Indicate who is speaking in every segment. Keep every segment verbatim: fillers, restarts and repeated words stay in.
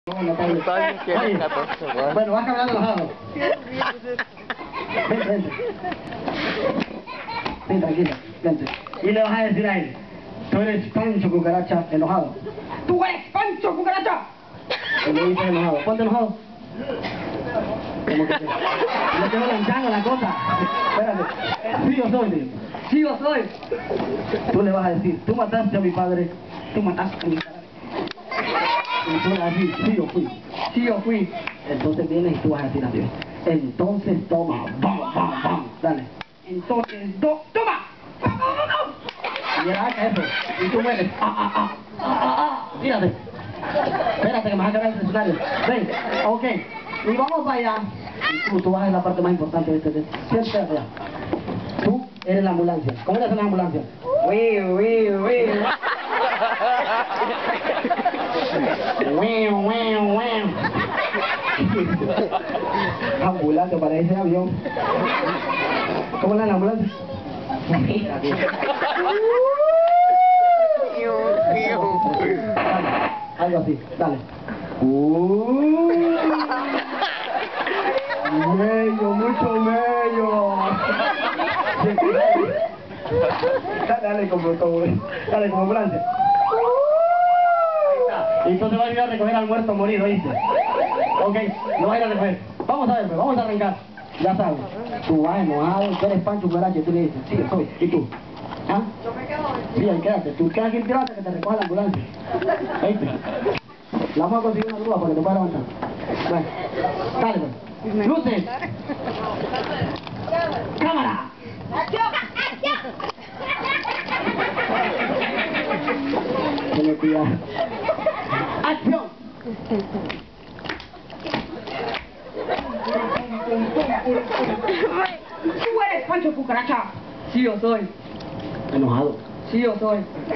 Speaker 1: Bueno, bueno, vas caminando enojado. Vente, vente. Ven, tranquila, vente. Y le vas a decir a él, tú eres Pancho Cucaracha enojado. ¡Tú eres Pancho Cucaracha! Y le dices enojado. Ponte enojado. Como que te... No te voy lanzando la cosa. Espérate. Sí yo soy, tío. Sí yo soy. Tú le vas a decir, tú mataste a mi padre. Tú mataste a mi padre. Y tú le vas a decir, sí yo fui. Sí yo fui. Entonces vienes y tú vas a decir a Dios. Entonces toma. Bam, bam, bam. Dale. Entonces, do, toma. Bam, bam, bam, bam. Y él haga eso. Y tú mueres. Ah, ah, ah. Ah, ah, ah. Mírate. Espérate que me vas a quedar el escenario. Ven. Ok. Y vamos para allá. Y tú, tú vas a la parte más importante de este tema. Siéntate allá. Tú eres la ambulancia. ¿Cómo le hacen la ambulancia? Uy, uy, uy. Uy, uy, uy. Ambulancia, parece avión. ¿Cómo le hacen la ambulancia? Algo así, dale. Uh, mello, mucho mello. Dale, dale como, como, dale como ambulancia. Ahí está. Y entonces va a ir a recoger al muerto morido, ¿oíste? Ok, lo va a ir a recoger. Vamos a ver, pues, vamos a arrancar. Ya sabes, tú vas enojado, tú eres Pancho Cucaracha, y tú le dices, sí, yo soy. ¿Y tú? ¿Ah? Yo me quedo ahí. Sí, ahí quédate. Tú quedas aquí tirado hasta que te recoja la ambulancia. ¿Oíste? La vamos a conseguir una grúa para que te puedas levantar. Bueno, dale pues. ¡Luces! ¡Cámara! ¡Acción! Tiene cuidado. ¡Acción! ¿Tú eres Pancho Cucaracha? Sí, yo soy. ¿Enojado? Sí, yo soy.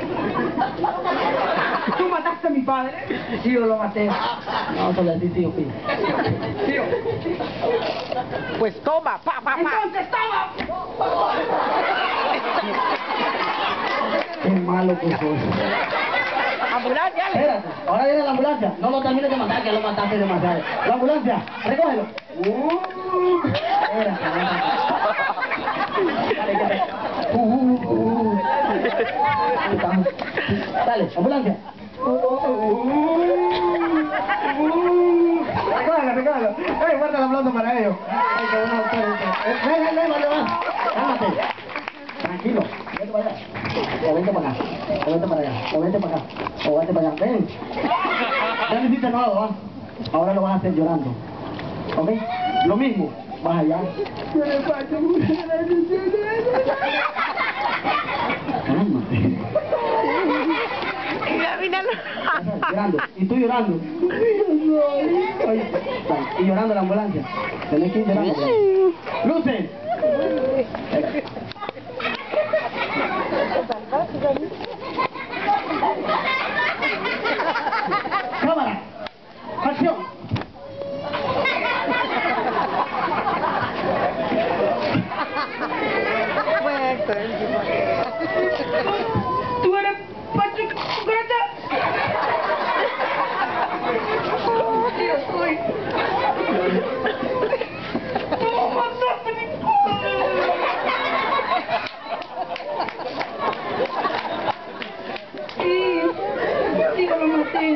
Speaker 1: ¿Tú mataste a mi padre? Sí, yo lo maté. No, solo así, sí, yo fui. Sí, yo.
Speaker 2: Pues toma, pa, pa, pa.
Speaker 1: ¡Entonces toma! Qué malo que sos.
Speaker 2: Ambulancia.
Speaker 1: Espérate, ahora viene la ambulancia. No lo termines de matar, que lo mataste demasiado. La ambulancia, recógelo. Uh, espérate, dale, que te... Uh, uh, uh. Dale, ambulancia. Uh, uh, uh. Recógelo, recógelo. ¡Ey, guarda el aplauso para ellos! ¡Ay, qué buena autor! ¡Ven, ven, ven, vale, va! ¡Cálmate! Tranquilo, vete para allá. O vente para acá. O vente para allá. O vente para acá. O vente para allá. Ven. Ya lo hiciste nuevo, ¿va? Ahora lo vas a hacer llorando. ¿Ok? Lo mismo. Vas allá. Cálmate. Llorando. Y tú llorando. Ay, y llorando la ambulancia. Tenés que ir llorando. ¡Luces! ¡Cámara! ¡Acción! ¿Tú eres Pancho Cucaracha? Sí, yo soy. ¡Tú mataste a mi padre! Sí, sí, yo lo maté.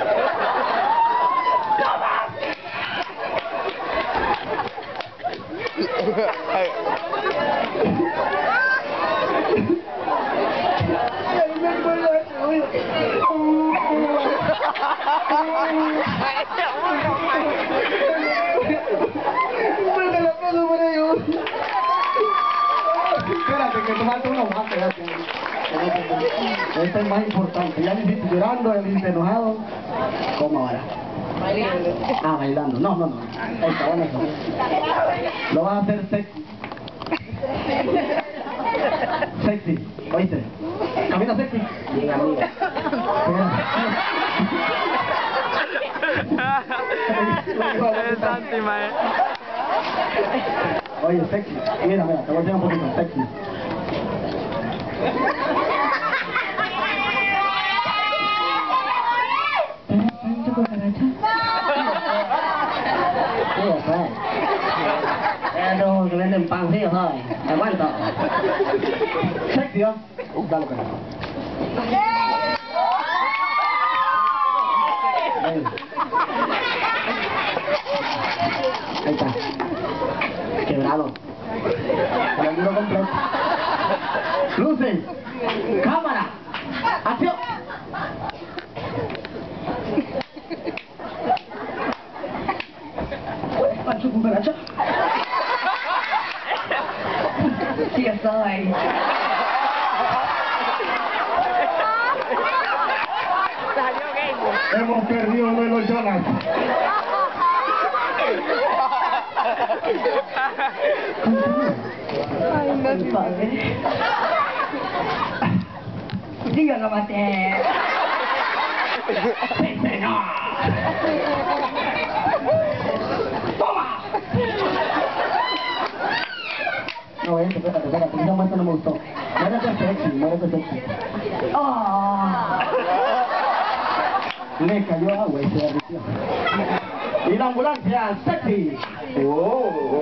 Speaker 1: Espérate, que tomaste uno más, espérate. Este es más importante. Ya le hiciste llorando, ya le hiciste enojado. ¿Cómo ahora? Bailando. Ah, bailando. No, no, no. Ahí está, bueno, eso. Lo vas a hacer sexy. Sexy, ¿oíste? ¿Camina sexy? Mira, mira.
Speaker 2: Es Santi, mae.
Speaker 1: Oye, sexy. Mira, mira, te voy a decir un poquito. Sexy. ¿Pancho Cucaracha? Sí, eso es. Esos que venden pan, sí, ¿sabes? Aguanta. Sexy, ¿ah? Uh, dale, pero. Ven. Ahí está. Quebrado. Con el duro completo. Luces. Cámara. Acción. Pancho Cucaracha. Sí, estoy.
Speaker 2: Salió game.
Speaker 1: Hemos perdido uno de los Jonas.
Speaker 3: Ay, no, padre. Dígalo, Mateo.
Speaker 1: ¡Sí, señor! ¡Toma! No, espérate, espérate, espérate, esa muestra no me gustó. Muérete sexy, muérete sexy.
Speaker 3: Oh.
Speaker 1: Le cayó agua y se derritió. Y la ambulancia, sexy. Oh.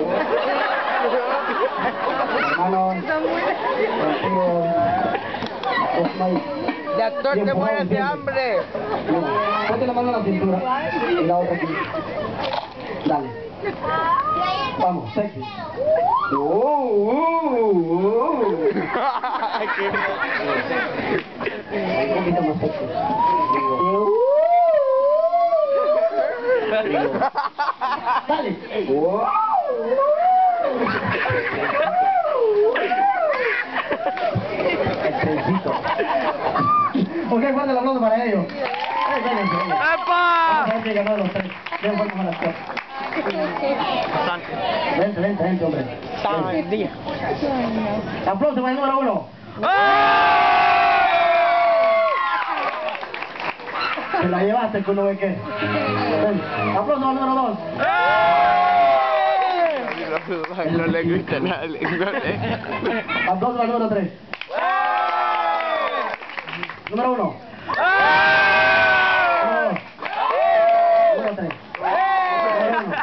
Speaker 1: Hermanos, contigo, Osmay.
Speaker 2: De actor te mueres de hambre.
Speaker 1: Ponte la mano en la cintura y la otra aquí. Dale. Vamos, sexy. Oh, oh, oh. Un poquito más sexy. Dale. Oh. Excelcito. Ok, fuerte el aplauso para ellos.
Speaker 2: ¡Epa!
Speaker 1: Vamos a ver si ganó los tres. Ven, vamos a las cuatro. Vente, vente, vente, hombre.
Speaker 2: Vente.
Speaker 1: Aplauso para el número uno. Te la llevaste, culo de qué. Ven. Aplauso para el número dos.
Speaker 2: No le gusta nada, le gusta.
Speaker 1: Aplauso para el número tres. Número uno. Número dos. Número tres. Número uno.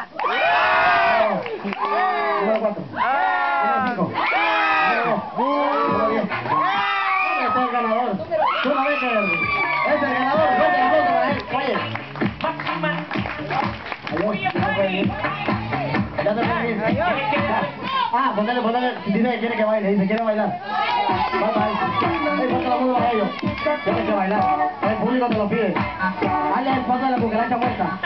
Speaker 1: Número cuatro. Número cinco. Número dos. Número diez. ¿Dónde está el ganador? Tú no ves que es el ganador. Fuerte el aplauso para él. Oye. Adiós. No puede ir. Ya te puede ir. Ah, ponele, ponele. Dice que quiere que baile. Dice, quiere bailar. Bye, bye. Ey, pasa la mano a ellos. Tienes que bailar. El público te lo pide. Hazle el paso de la cucaracha muerta.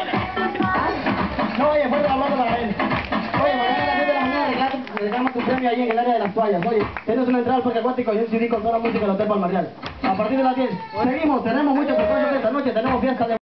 Speaker 1: No, oye, fuerte el aplauso para él. Oye, mañana a las diez de la mañana le damos tu premio ahí en el área de las toallas. Oye, tienes una entrada al parque acuático y un C D con toda la música del Hotel Palmarial. A partir de las diez. Seguimos, tenemos muchas sorpresas esta noche, tenemos fiesta de...